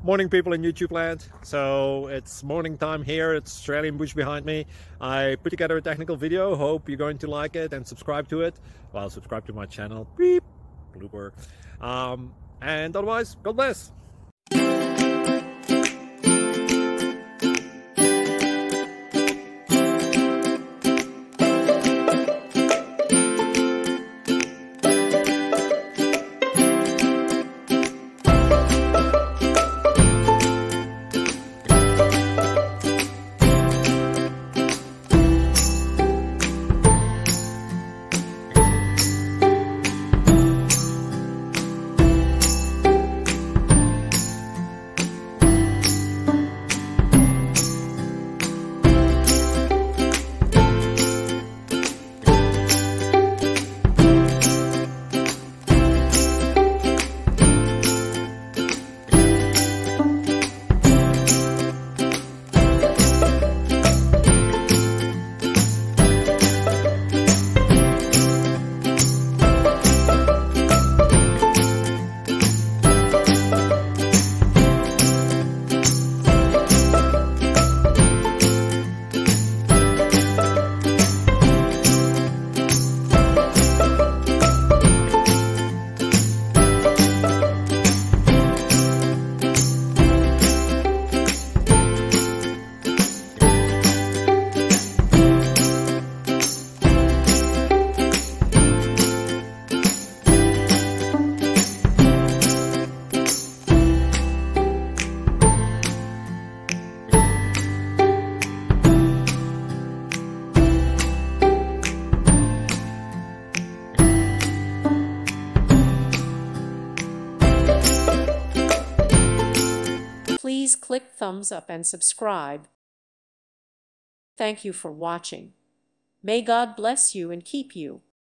Morning, people in YouTube land. So it's morning time here. It's Australian bush behind me. I put together a technical video. Hope you're going to like it and subscribe to it. Well, subscribe to my channel. Beep. Blooper. And otherwise, God bless. Please click thumbs up and subscribe. Thank you for watching. May God bless you and keep you.